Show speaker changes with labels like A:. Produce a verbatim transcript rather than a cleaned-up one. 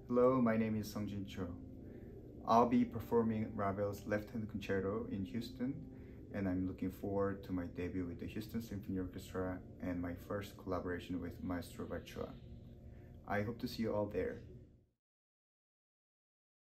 A: Hello, my name is Seong-Jin Cho. I'll be performing Ravel's Left-Hand Concerto in Houston, and I'm looking forward to my debut with the Houston Symphony Orchestra and my first collaboration with Maestro Valčuha. I hope to see you all there.